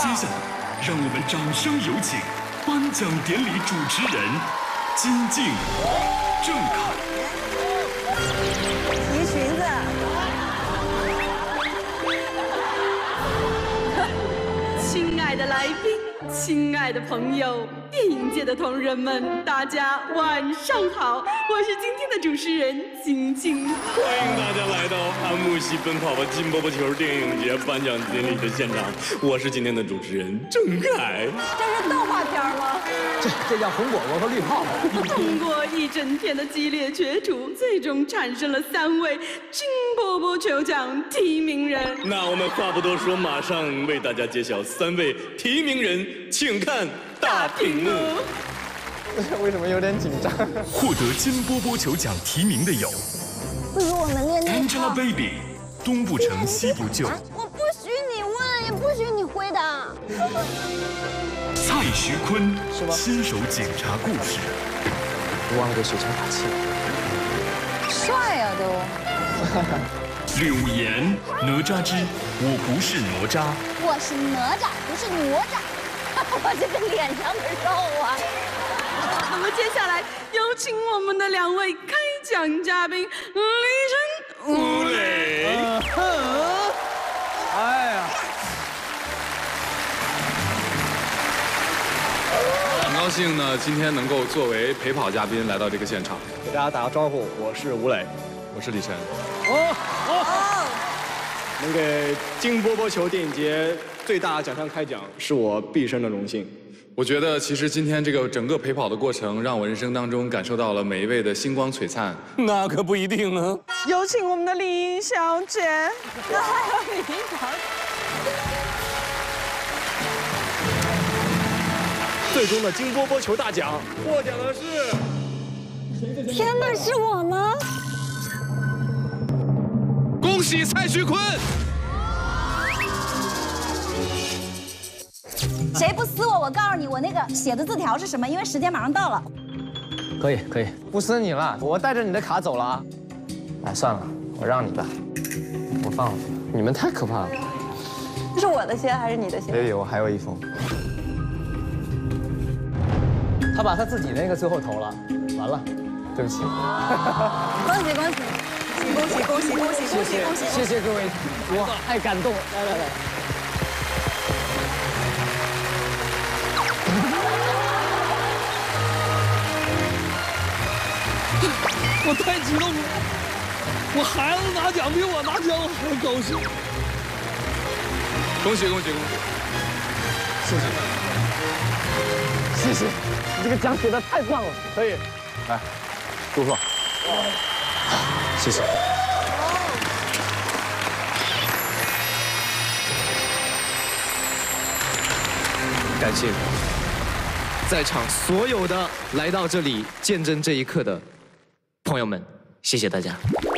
接下来，让我们掌声有请颁奖典礼主持人金靖、郑恺。 提裙子。 亲爱的来宾，亲爱的朋友，电影界的同仁们，大家晚上好，我是今天的主持人晶晶。 欢迎大家来到安慕希奔跑吧金波波球电影节颁奖典礼的现场，我是今天的主持人郑恺。 这是动画片吗？ 这叫红果果和绿泡泡。 通过一整天的激烈角逐，最终产生了3位金波波球奖提名人。 那我们话不多说，马上为大家揭晓3位提名人，请看大屏幕。 为什么有点紧张？ 获得金波波球奖提名的有不如我们练那套。 Angelababy， 东不成西不就， 我不许你问，也不许你回答。 蔡徐坤，亲手检查故事， 不忘给雪球打气。 帅呀都。 柳岩，哪吒之我不是哪吒， 我是哪吒，不是哪吒。我这个脸上的肉啊！ 那么接下来有请我们的2位开奖嘉宾李晨、吴磊。 哎呀， 很高兴呢，今天能够作为陪跑嘉宾来到这个现场。 给大家打个招呼，我是吴磊。 我是李晨。 能给金波波球电影节最大奖项开奖，是我毕生的荣幸。 我觉得其实今天这个整个陪跑的过程，让我人生当中感受到了每一位的星光璀璨。 那可不一定呢。 有请我们的李小姐。 那还有李小姐。 最终的金波波球大奖获奖的是。 天哪，是我吗？ 恭喜蔡徐坤！ 谁不撕我？我告诉你，我那个写的字条是什么？因为时间马上到了。 可以，不撕你了，我带着你的卡走了啊。哎，算了，我让你吧，我放了。你们太可怕了。 这是我的鞋还是你的鞋 baby， 我还有一封。他把他自己那个最后投了，完了，对不起。 恭喜恭喜！恭喜恭喜恭喜恭喜恭喜！ 谢谢各位，我太感动了。来。 我太激动了，我孩子拿奖比我拿奖还高兴。 恭喜！ 谢谢，你这个奖给的太棒了，可以。来，祝贺。谢谢。 感谢在场所有的来到这里见证这一刻的朋友们，谢谢大家。